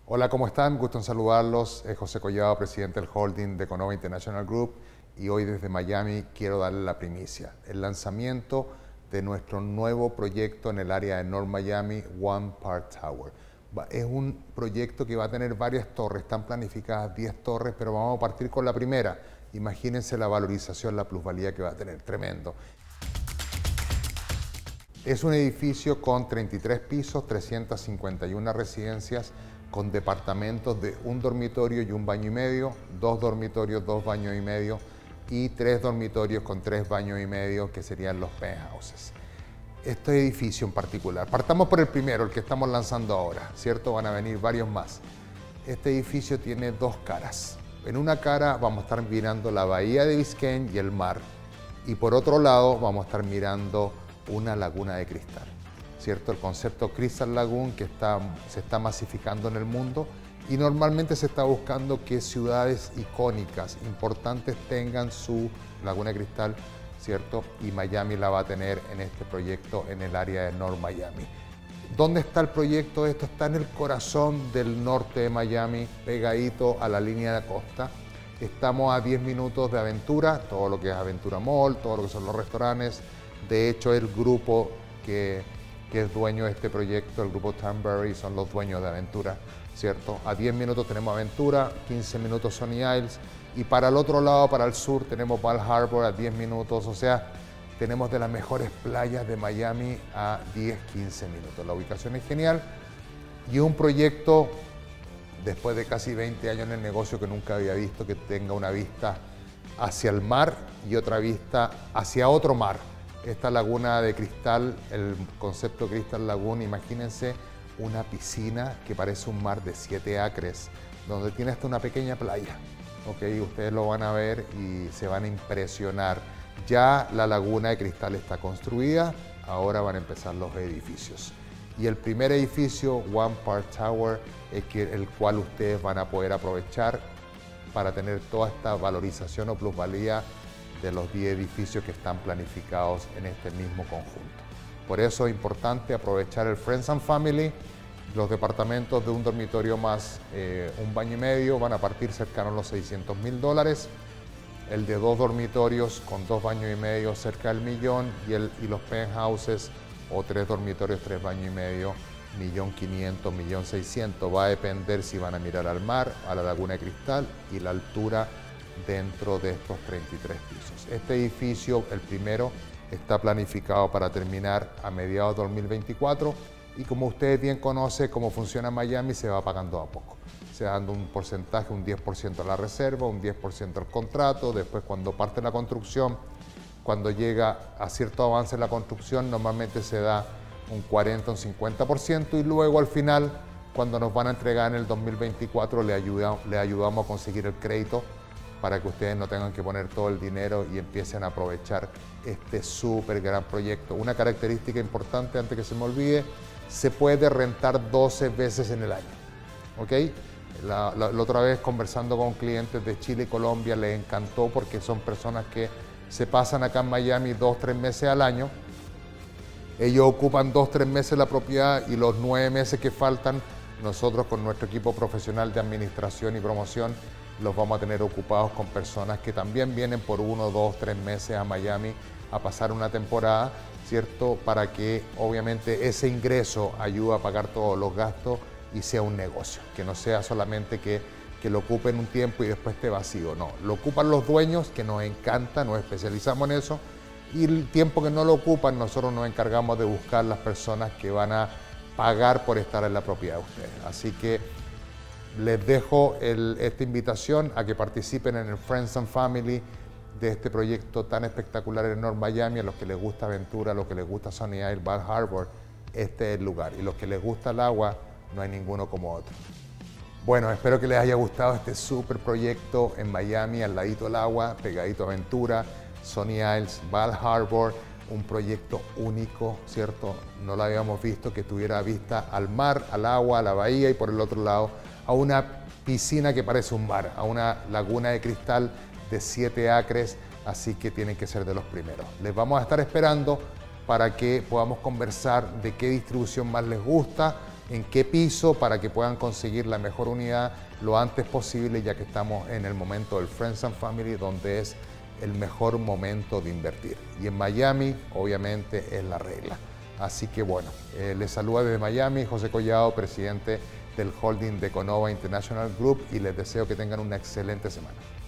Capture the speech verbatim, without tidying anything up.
Hola, ¿cómo están? Gusto en saludarlos. Es José Collado, presidente del holding de Econova International Group, y hoy desde Miami quiero darle la primicia, el lanzamiento de nuestro nuevo proyecto en el área de North Miami, One Park Tower. Es un proyecto que va a tener varias torres, están planificadas diez torres, pero vamos a partir con la primera. Imagínense la valorización, la plusvalía que va a tener, tremendo. Es un edificio con treinta y tres pisos, trescientas cincuenta y una residencias, con departamentos de un dormitorio y un baño y medio, dos dormitorios, dos baños y medio, y tres dormitorios con tres baños y medio, que serían los penthouses. Este edificio en particular, partamos por el primero, el que estamos lanzando ahora, ¿cierto? Van a venir varios más. Este edificio tiene dos caras. En una cara vamos a estar mirando la bahía de Biscayne y el mar, y por otro lado vamos a estar mirando una laguna de cristal, ¿cierto? El concepto Crystal Lagoon que está, se está masificando en el mundo, y normalmente se está buscando que ciudades icónicas, importantes, tengan su laguna de cristal, ¿cierto? Y Miami la va a tener en este proyecto en el área de North Miami. ¿Dónde está el proyecto? Esto está en el corazón del norte de Miami, pegadito a la línea de costa. Estamos a diez minutos de Aventura, todo lo que es Aventura Mall, todo lo que son los restaurantes. De hecho, el grupo que, que es dueño de este proyecto, el grupo Turnberry, son los dueños de Aventura, ¿cierto? A diez minutos tenemos Aventura, quince minutos Sonny Isles, y para el otro lado, para el sur, tenemos Bal Harbour a diez minutos, o sea, tenemos de las mejores playas de Miami a diez, quince minutos. La ubicación es genial, y un proyecto, después de casi veinte años en el negocio, que nunca había visto que tenga una vista hacia el mar y otra vista hacia otro mar. Esta laguna de cristal, el concepto Crystal Lagoon, imagínense una piscina que parece un mar de siete acres, donde tiene hasta una pequeña playa. ¿Okay? Ustedes lo van a ver y se van a impresionar. Ya la laguna de cristal está construida, ahora van a empezar los edificios. Y el primer edificio, One Park Tower, es que, el cual ustedes van a poder aprovechar para tener toda esta valorización o plusvalía de los diez edificios que están planificados en este mismo conjunto. Por eso es importante aprovechar el Friends and Family. Los departamentos de un dormitorio más eh, un baño y medio van a partir cercanos a los seiscientos mil dólares. El de dos dormitorios con dos baños y medio cerca del millón, y, el, y los penthouses o tres dormitorios, tres baños y medio, millón quinientos, millón seiscientos. Va a depender si van a mirar al mar, a la laguna de cristal y la altura dentro de estos treinta y tres pisos. Este edificio, el primero, está planificado para terminar a mediados de dos mil veinticuatro, y como ustedes bien conocen cómo funciona Miami, se va pagando a poco. Se va dando un porcentaje, un diez por ciento a la reserva, un diez por ciento al contrato, después cuando parte la construcción, cuando llega a cierto avance en la construcción, normalmente se da un cuarenta, un cincuenta por ciento, y luego al final, cuando nos van a entregar en el dos mil veinticuatro, le, ayuda, le ayudamos a conseguir el crédito para que ustedes no tengan que poner todo el dinero y empiecen a aprovechar este súper gran proyecto. Una característica importante, antes que se me olvide, se puede rentar doce veces en el año, ¿ok? La, la, la otra vez, conversando con clientes de Chile y Colombia, les encantó porque son personas que se pasan acá en Miami dos, tres meses al año. Ellos ocupan dos, tres meses la propiedad, y los nueve meses que faltan, nosotros con nuestro equipo profesional de administración y promoción los vamos a tener ocupados con personas que también vienen por uno, dos, tres meses a Miami a pasar una temporada, ¿cierto? Para que obviamente ese ingreso ayude a pagar todos los gastos y sea un negocio, que no sea solamente que, que lo ocupen un tiempo y después esté vacío. No, lo ocupan los dueños, que nos encanta, nos especializamos en eso, y el tiempo que no lo ocupan, nosotros nos encargamos de buscar las personas que van a pagar por estar en la propiedad de ustedes. Así que les dejo el, esta invitación a que participen en el Friends and Family de este proyecto tan espectacular en North Miami. A los que les gusta aventura, a los que les gusta Sonny Isles, Bal Harbour, este es el lugar. Y los que les gusta el agua, no hay ninguno como otro. Bueno, espero que les haya gustado este súper proyecto en Miami, al ladito del agua, pegadito a Aventura, Sonny Isles, Bal Harbour. Un proyecto único, ¿cierto? No lo habíamos visto, que tuviera vista al mar, al agua, a la bahía, y por el otro lado a una piscina que parece un mar, a una laguna de cristal de siete acres, así que tienen que ser de los primeros. Les vamos a estar esperando para que podamos conversar de qué distribución más les gusta, en qué piso para que puedan conseguir la mejor unidad lo antes posible, ya que estamos en el momento del Friends and Family, donde es el mejor momento de invertir. Y en Miami, obviamente, es la regla. Así que bueno, eh, les saluda desde Miami José Collado, presidente del holding de Econova International Group, y les deseo que tengan una excelente semana.